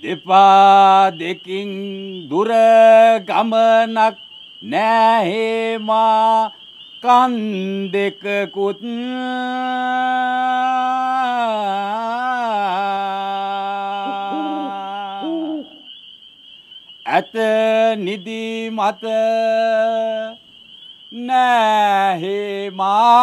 දෙපා දෙකින් දුර ගමනක් නැහෙමා කන් දෙකකුත් ඇත නිදි මත නැහෙමා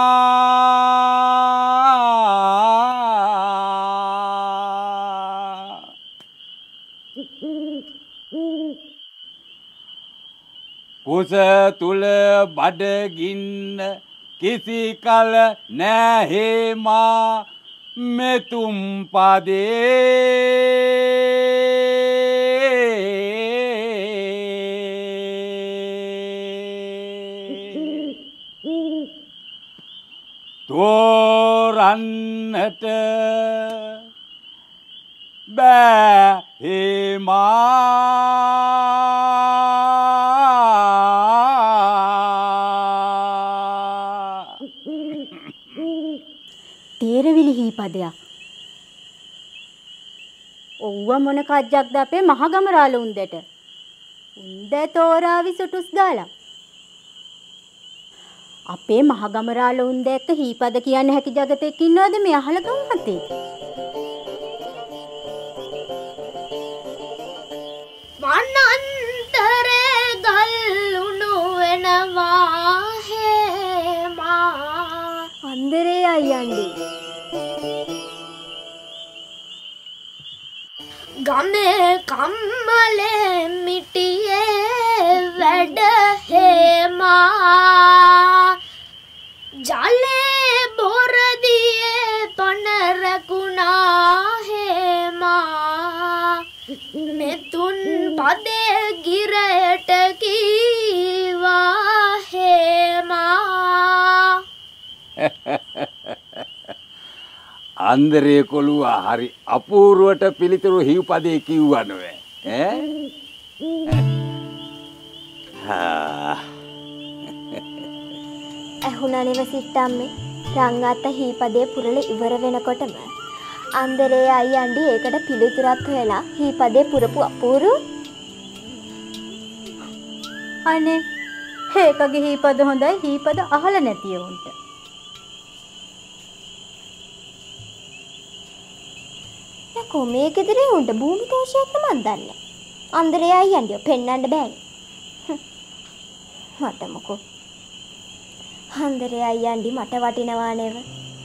කුස තුල බඩගින්න කිසි කල නැහෙමා මෙතුම් පදේ තෝරන්නට බෑ තේරවිලි හීපදයක්. ඔව්ව මොන කජ්ජක්ද අපේ මහගමරාල උන්දට. උන්ද තෝරාවි සුටුස් ගාලා. අපේ මහගමරාල උන්ද එක්ක හීපද කියන්න හැකි జగතෙක් ඉන්නවද මේ අහල ගම්මතේ? වනන්තරේ ගල්ුණු වෙනවා හේමා අන්දරේ අයියන්ඩි ගමේ කම්මලේ මිටියේ වැඩ හේමා ජලේ බොරදියේ පන රැකුණා හේමා මෙතුන් පදේ ගිරයට කීවා හේමා අන්දරේ කොළුවා හරි අපූර්වට පිළිතුරු හිව්පදේ කිව්වා නෝවේ ඇහුණා නෙව සිට්ටම්මේ රංගාත්ත හීපදේ පුරල ඉවර වෙනකොටම අන්දරේ අයියන්ඩි ඒකට පිළිතුරක් හොයලා හීපදේ පුරපු අපූරු අනේ ඒකගේ හීපද හොඳයි හීපද අහල නැතිය උන්ට යකෝ මේක ඉදිරියේ උන්ට භූමි දෝෂයක් නම් දන්නේ අන්දරේ අයියන්ඩි පෙන්නන්න බෑනේ මට මොකෝ අන්දරේ අයියන්ඩි මට වටිනවා නේව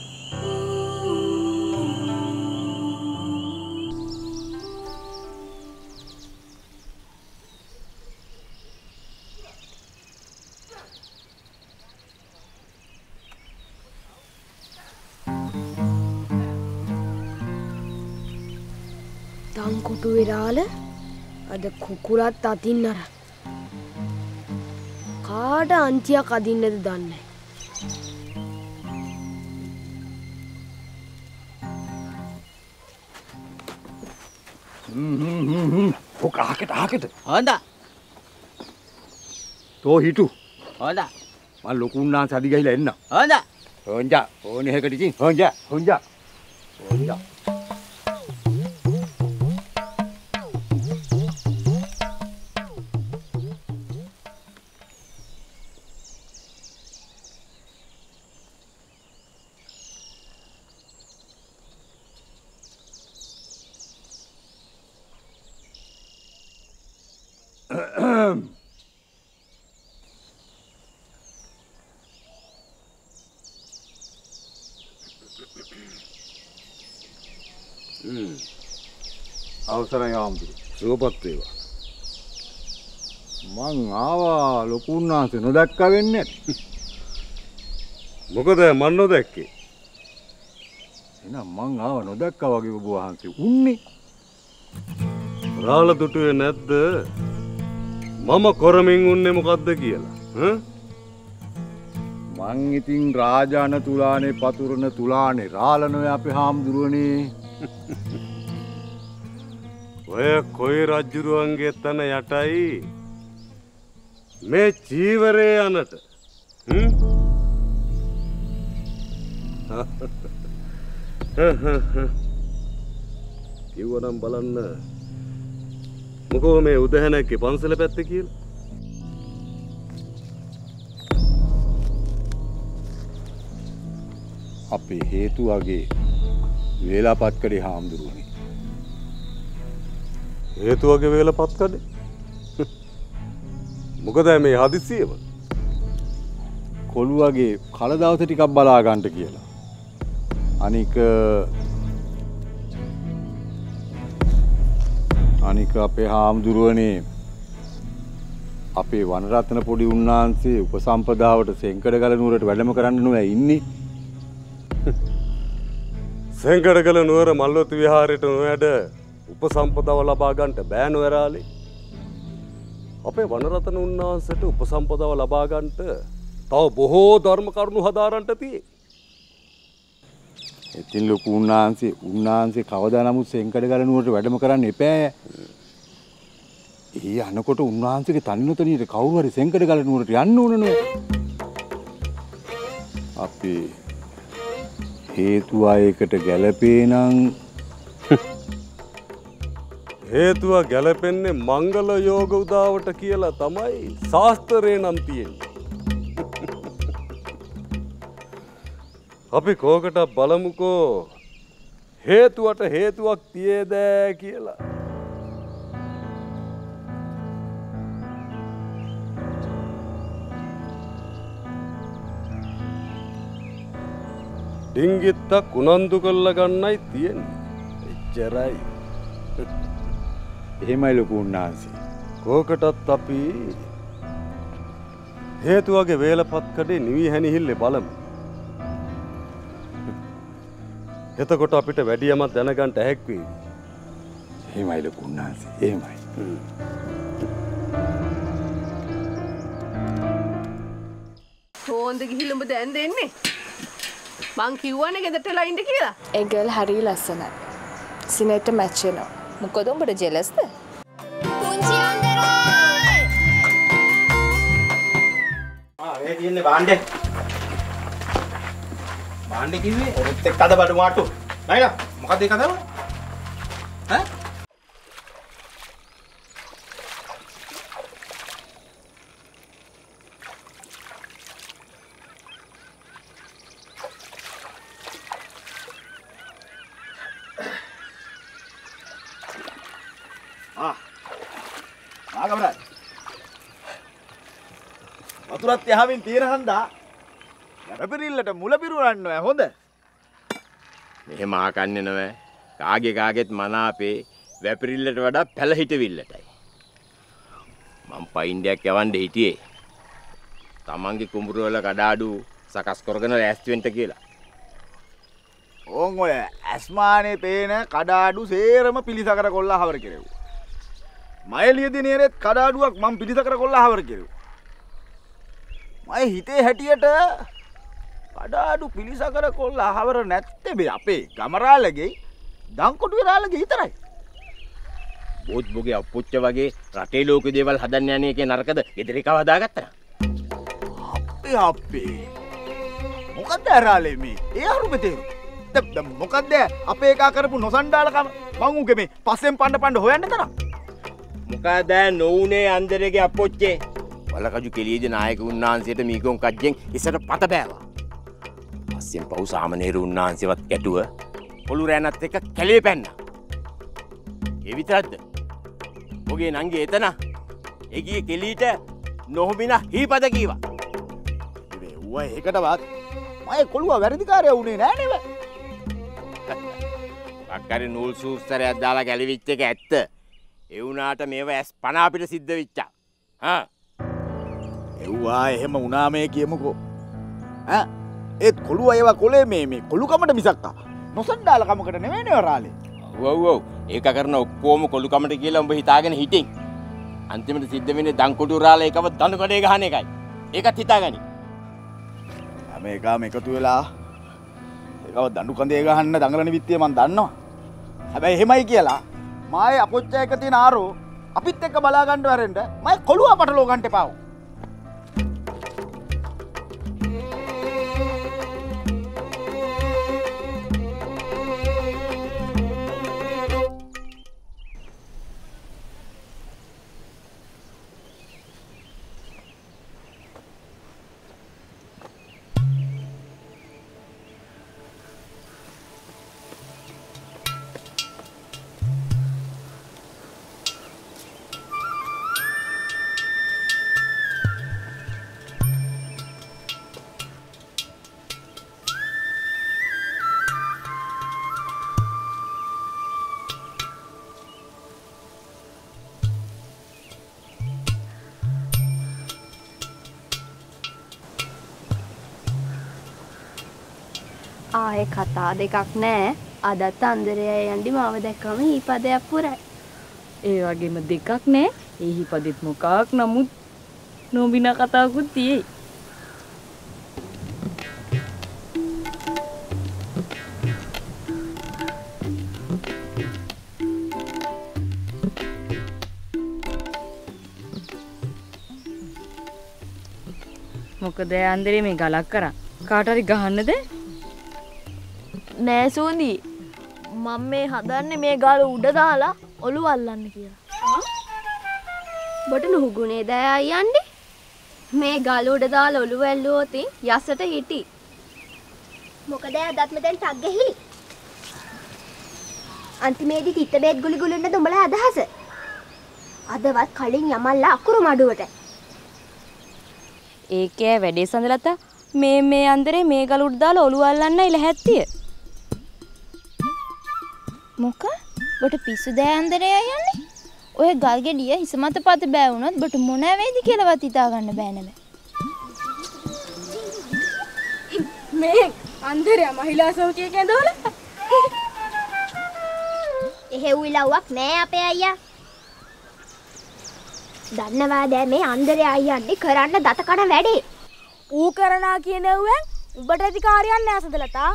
තංකුටු විරාල අද කුකුලත් අතින් අර කාට අන්තියක් අදින්නද දන්නේ ඔක ආකට හොඳ තෝ හිටු හොඳ මම ලොකු උන්නාන්ස අදි ගහිලා එන්න හොඳ හොංජා ඕනේ හැකට ඉතින් හොංජා අවසරයි ආම්දුරු සුවපත් වේවා මං ආවා ලොකු උන්නාන්ස නොදැක්ක වෙන්නේ මොකද මන් නොදැක්කේ එහෙනම් මං ආවා නොදැක්කා වගේ ඔබ වහන්සේ උන්නේ රාළ දුටුවේ නැද්ද මම කරමින් උන්නේ මොකද්ද කියලා මං ඉතින් රාජාන තුලානේ පතුරන තුලානේ රාලනෝය අපේ හාමුදුරුවනේ ඔය කොයි රජුරුවන්ගේ තන යටයි මේ චීවරේ යනට කිව්වනම් බලන්න මොකෝ මේ උදැහැනක්ගේ පන්සල පැත්තේ කියලා? අපේ හේතුවගේ වේලාපත්කඩේ හාමුදුරුවනේ. හේතුවගේ වේලපත්කඩේ? මොකද මේ හදිස්සියව? කොළුවගේ කලදවස ටිකක් බලා ගන්නට කියලා. අනික අපේ හාමුදුරුවනේ අපේ වනරත්න පොඩි උන්නාන්සේ උපසම්පදාවට සෙන්කඩගල නුවරට වැඩම කරන්න නොවැ ඉන්නේ. සෙන්කඩගල නුවර මල්වතු විහාරයට නොවැඩ උපසම්පදාව ලබා ගන්නට බෑ නොවැරාලේ. අපේ වනරත්න උන්නාන්සේට උපසම්පදාව ලබා ගන්නට තව බොහෝ ධර්ම කරුණු හදාරන්නට තියෙයි. ඉතින් ලොකු උන්නාන්සේ කවදා නමුත් සෙන්කඩගල නුවරට වැඩම කරන්න එපෑ. ඒ අනකොට උන්වහන්සේගේ තනියතනියට කවුරු හරි සෙන්කඩගල නුවරට යන්න ඕන නෝ. අපි හේතුව ඒකට ගැළපේ නම් හේතුව ගැලපෙන්නේ මංගල යෝග උදාවට කියලා තමයි ශාස්ත්‍රේ නම් තියෙන්නේ. අපි කෝකට බලමුකෝ හේතුවට හේතුවක් තියේද කියලා. ඩිංගිත්තක් උනන්දු කරලා ගන්නයි තියෙන්නේ. එච්චරයි. එහෙමයි ලොකු උන්නාන්සේ. කෝකටත් අපි හේතුවගේ වේලපත්කඩේ නිවි හැනිහිල්ලේ බලමු. එතකොට අපිට වැඩියමත් දැනගන්න හැක් වෙයි. එහෙමයි ලොකු උන්නාන්සේ. එහෙමයි. හොඳ ගිහිල්ලා ඔබ දැන් දෙන්නේ. මං කිව්වනේ ගෙදරටලා ඉන්න කියලා. ඒ ගර්ල් හරිය ලස්සනයි. සිනේට මැච් වෙනවා. මොකද උඹට ජෙලස්ද? මේ තියෙන්නේ බාණ්ඩේ. බාණ්ඩේ කිව්වේ ඔරෙත් එක්ක අද බඩු මාට්ටු. නයිලා මොකද ඒක අදව? ඈ? ආගමරා. වතුරත් යහමින් තියෙන හන්දා වැපිරිල්ලට මුල පිරුණන්න ඕය හොඳ. මෙහෙම ආකන්නේ නෑ. කාගෙත් මනාපේ වැපිරිල්ලට වඩා පැල හිටවිල්ලටයි. මං පයින්ඩයක් යවන්න හිටියේ. තමන්ගේ කුඹුර වල කඩාඩු සකස් කරගෙන ලෑස්ති වෙන්න කියලා. ඕන් ඔය ඇස්මානේ පේන කඩාඩු සේරම පිළිසකර කොල්ලා හවර කෙරෙව්වා. මයලියදී නේරෙත් කඩාඩුවක් මං පිළිසකර කොල්ලා හවර කෙරෙව්වා. මම හිතේ හැටියට කඩාඩු පිළිසකර කොල්ලා හවර නැත්තේ මේ අපේ ගමරාලගේ දංකොටුවේ රාලගේ විතරයි. බෝත් බෝගේ අප්පුච්ච වගේ රටේ ලෝක දේවල් හදන්න යන්නේ එකේ නරකද ගෙදර එකව හදාගත්තා. අපේ මොකද්ද රාලේ මේ? ඒ අරුමේ තේරු. මොකද්ද අපේ එකා කරපු නොසන්ඩාලකම මං උගේ මේ පස්සෙන් පණ්ඩ හොයන්න තරම්. මොකද නෝනේ අන්දරගේ අප්පුච්චේ වලකජු කෙලියේදී නායක උන්නාන්සේට මීගොන් කජ්ජෙන් ඉස්සර පත බෑවා. පස්සෙන් පව් සාමනීර උන්නාන්සේවත් ගැටුව පොළු රෑනත් එක්ක කැලේ පැන්නා. ඒ විතරක්ද? ඔගේ නංගි එතන එගියේ කෙලීට නොහොබින හීපද කීවා. මේ ඌව ඒකටවත් මම කොළුව වැරදිකාරයා වුණේ නෑ නේද? අක්කරේ නූල් සූස්තරයක් දාලා ගැලවිච්ච එක ඇත්ත. ඒ වුණාට මේව ඇස් පන අපිට සිද්ධ වෙච්චා. හා එව්වා එහෙම වුණා මේ කියමුකෝ. ඈ ඒත් කොළුව ඒවා කොලේ මේ කොළුකමට මිසක්කා නොසන්ඩාලකමකට නෙවෙයිනේ රාලේ. ඔව් ඒක කරන ඔක්කොම කොළුකමට කියලා උඹ හිතාගෙන හිටින්. අන්තිමට සිද්ධ වෙන්නේ දංකොටු රාලේ එකව දණු කඩේ ගහන එකයි. ඒකත් හිතාගනි. හැම එකම එකතු වෙලා ඒකව දඬු කඳේ ගහන්න දඟලන විත්තිය මම දන්නවා. හැබැයි එහෙමයි කියලා මායේ අපොච්ච එක තියෙන ආරෝ අපිත් එක්ක බලා ගන්න වරෙන්ද මම කොළුව පටලව ගන්න එපාව. ආයේ කතා දෙකක් නෑ. අදත් අන්දරේ යන්ඩි මාව දැක්කම හීපදයක් පුරයි. ඒ වගේම දෙකක් නෑ. ඒ හිපදෙත් මොකක් නමුත් නොබිනා කතාවකුත් තියෙයි. මොකද අන්දරේ මේ ගලක් කරා කාට හරි ගහන්නද? නෑ සූඳි. මම මේ හදන්නේ මේ ගල උඩ දාලා ඔලුව අල්ලන්න කියලා. බට නුහුගුණේ දෑ යන්නේ. මේ ගල උඩ දාලා ඔලුව ඇල්ලුවොත් යසට හිටි. මොකද අදත් මෙතෙන් ටක් ගහිලි. අන්තිමේදී තිත්ත බේත් ගුලි ගුලින්න දුඹලා අදහස. අදවත් කලින් යමල්ලා අකුරු මඩුවට. ඒකේ වැඩේ සඳලතා මේ අන්දරේ මේ ගල උඩ දාලා ඔලුව අල්ලන්න ඉල හැත්තිය. මොක? බට පිස්සු දෑ අන්දරේ යන්නේ? ඔය ගල් ගෙඩිය හිස මත පත බෑ වුණොත් බට මොන වේද කියලාවත් හිතා ගන්න බෑ නේද? මේ අන්දරේ මහිලා සෞඛ්‍ය කේන්දවල එහෙව් ඉලව්වක් නෑ අපේ අයියා. දන්නවාද මේ අන්දරේ අයියන්නේ කරන්න දත කන වැඩේ. ඌ කරනා කියනෙව්වෙන් උඹට අධිකාරියක් නෑ සඳලතා.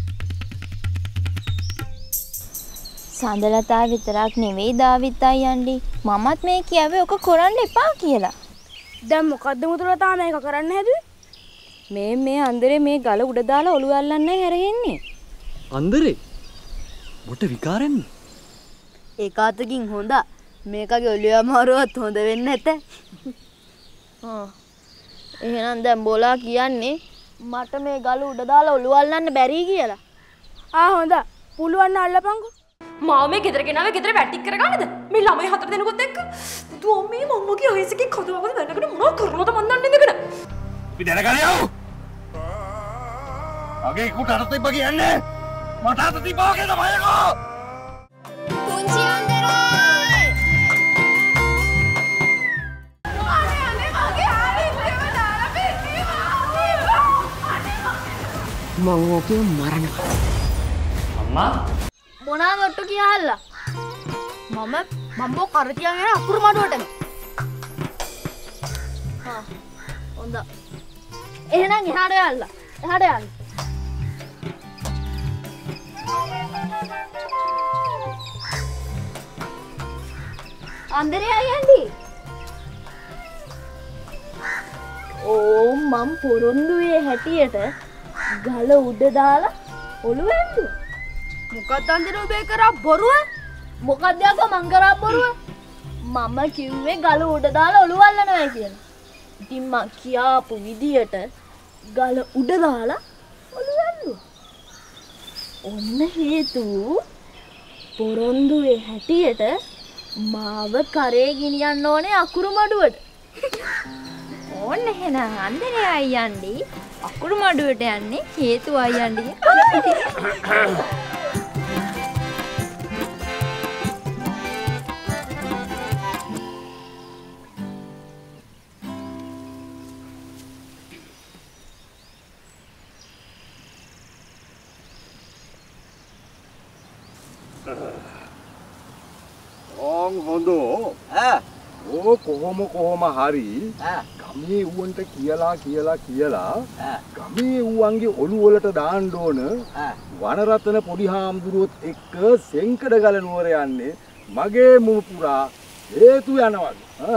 සඳලතා විතරක් නෙවෙයි දාවිත් අයියන්ඩි. මමත් මේ කියාවේ ඔක කරන්න එපා කියලා. දැන් මොකද්ද මුතුලතා මේක කරන්න හැදුවේ? මේ අන්දරේ මේ ගල උඩ දාලා ඔලුව අල්ලන්නයි හැරෙන්නේ. අන්දරේ මොට විකාරෙන්නේ? ඒකාතකින් හොඳ. මේකගේ ඔලිය අමාරුවත් හොඳ වෙන්නේ නැත. එහෙනම් දැන් බෝලා කියන්නේ මට මේ ගල උඩ දාලා ඔලුව අල්ලන්න බැරි කියලා. හොඳ. පුළුවන් නම් අල්ලපන්කෝ. මාව මේ ගෙදර ගෙනාවේ ගෙදර වැටික් කරගන්නද? මේ ළමයි හතර දෙනෙකුත් එක්ක. දු අම්මේ මම්මගේ අයිසකේ කතාවද වැන්නකට මොනව කරනවද මන් දන්නේ ඉඳගෙන. අපි දැනගන්න යමු. අගේ කුට අරත් ඉබ්බ කියන්නේ. මට අත තිබ්බා වගේ තමයි යකෝ. පුංචි අන්දරේ මං ඕකේ මරනවා. අම්මා මොනවාද ඔට්ටු කියලා? මම බෝ කර තියගෙන අකුරු මඩුවටම. හොඳ. එහෙනම් එහාට යන්න. එහාට යන්න. අන්දරේ අයියන්ඩි. ඕ මම පොරොන්දුවේ හැටියට ගල උඩ දාලා ඔලුව ඇල්ලුවා. මොකක්ද අන්දරේ ඔබේ කරා බොරුව? මොකක්ද යකෝ මං කරා බොරුව? මම කිව්වේ ගල උඩ දාලා ඔලුව අල්ලනවා කියලා. ඉතින් මං කියාපු විදියට ගල උඩ දාලා ඔලුව ඇල්ලුවා. ඔන්න හේතුව පොරොන්දුවේ හැටියට මාව කරේ ගෙනියන්න ඕනේ අකුරු මඩුවට. ඕන්න එහෙනම් අන්දරේ අයියන්ඩි අකුරු මඩුවට යන්නේ හේතු අයියන්ඩි. හොඳෝ කොහොම හරි ගමේ ඌවන්ට කියලා ගමේ ඌවන්ගේ ඔළුව වලට දාන්න ඕන වනරතන පොඩි හාමුදුරුවොත් එක්ක සෙන්කඩ ගල නුවර යන්නේ මගේ මුව පුරා හේතු යනවා.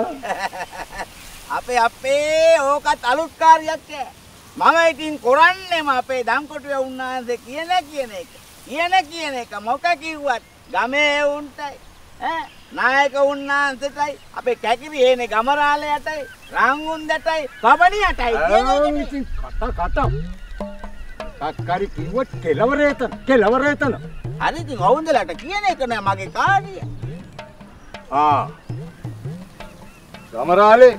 අපේ ඕකත් අලුත් කාර්යයක් ඈ. මම ඉතින් කරන්නේම අපේ දම්කොටුවේ උන්නාන්සේ කියන එක මොක කිව්වත් ගමේ උන්ටයි නායක උන්නාන්සේටයි අපේ කැකිරි හේනේ ගමරාලයටයි රංගුන්දටයි පබණියටයි ඉතින් කට කක්කාරි කිව්වත් කෙලවරේතන හරි ඉතින් වවුන්දලට කියන එක නෑ මගේ කාර්යය. ගමරාලේ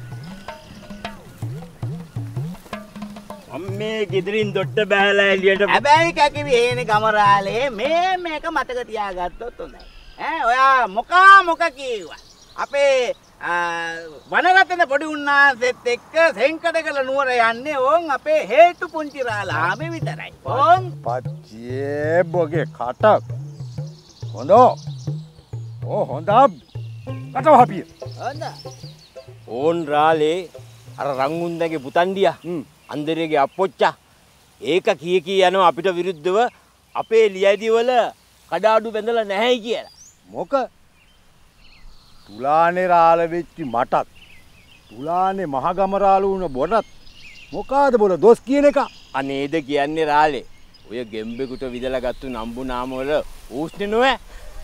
අම්මේ ගෙදරින් දොට්ට බෑලා එළියට හැබැයි කැකිරි හේනේ ගමරාලේ මේක මතක තියාගත්තොත් හොඳයි. ඔයා මොක කිව්වා අපේ වනරතන පොඩි උන්නාන්සෙත් එක්ක සෙන්කඩගල නුවර යන්නේ ඕන් අපේ හේතු පුංචි රාලාමේ විතරයි. ඕන් පච්චේ බොගේ කටක්. හොඳෝ. හොඳා. කටව හපිය. හොඳ. ඕන් රාලේ අර රංගුන්දගේ පුතන්ඩියා අන්දරේගේ අප්පොච්චා ඒක කී යනවා අපිට විරුද්ධව අපේ ලියැදි වල කඩාඩු බැඳලා නැහැ කියලා. මොක? තුලානේ රාල වෙච්චි මටත් තුලානේ මහගම රාලු වුණ බොටත් මොකාද බොල දොස් කියන එක? අනේද කියන්නේ රාලේ. ඔය ගෙම්බෙකුට විදලා ගත්තු නම්බු නාම වල ඌස්නේ නොවේ.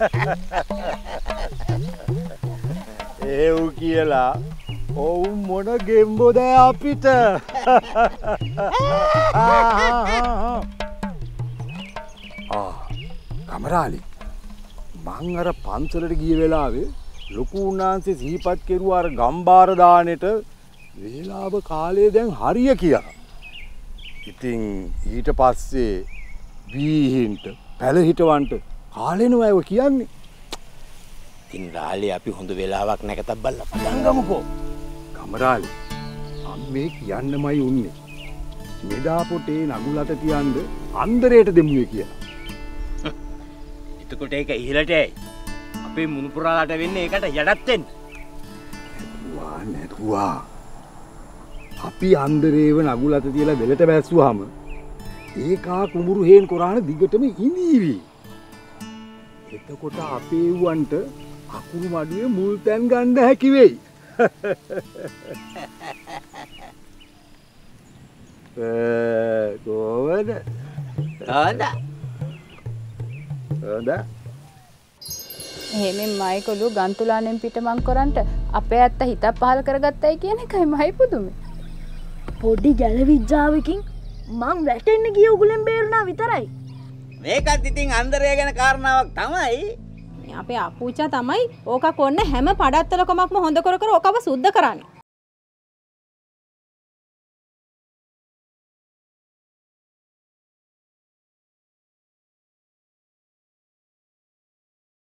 ඒව් කියලා ඔවුන් මොන ගෙම්බොද අපිට? කමරාලි මං අර පන්සලට ගිය වෙලාවේ ලොකු උන්නාන්සේ සිහිපත් කෙරුවා අර ගම්බාර දානෙට වේලාව කාලේ දැන් හරිය කියලා. ඉතින් ඊට පස්සේ වීහින්ට පැල හිටවන්ට කාලේ නෝ කියන්නේ. ඉතින් රාලේ අපි හොඳ වෙලාවක් නැකතක් බල්ලා පටන් ගමුකෝ. කමරාලි අම්මේ කියන්නමයි උන්නේ. මෙදා පොටේ නගුලට තියන්න අන්දරේට දෙමුවේ කියලා. එතකොට ඒක ඉහළට ඇයි? අපේ මුණුපුරාලට වෙන්නේ ඒකට යටත් වෙන්න. නැතුවා. අපි අන්දරේව නගුලට තියලා දෙලට බැස්සුවාම ඒකා කුඹුරු හේන් කොරාන දිගටම ඉඳීවි. එතකොට අපේ වුවන්ට අකුරු මඩුවේ මුල් තැන් ගන්න හැකි වෙයි. කොහොමද? හොඳ. එහෙමෙන් මයිකොළු ගන්තුලානෙන් පිටමං කරන්ට අපේ ඇත්ත හිතක් පහල කරගත්තයි කියන එකයි මයි පුදුමේ. පොඩි ගැලවිජ්ජාවකින් මං වැටෙන්න ගිය උගුලෙන් බේරුණා විතරයි. මේකත් ඉතින් අන්දරය ගැන කාරණාවක් තමයි. අපේ අප්පුච්චා තමයි ඕක කොන්න හැම පඩත්තලකමක්ම හොඳ කර කර ඕකව සුද්ධ කරන්නේ.